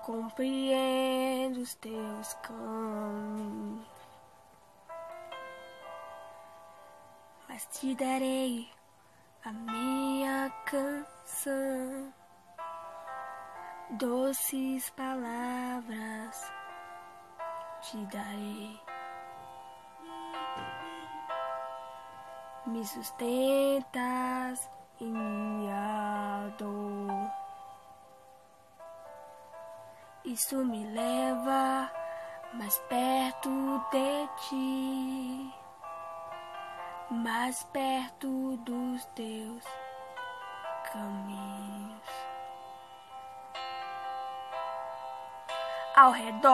compreendo os teus caminhos, mas te darei a minha canção, doces palavras te darei. Me sustentas em minha dor, isso me leva mais perto de ti, mais perto dos teus caminhos. Ao redor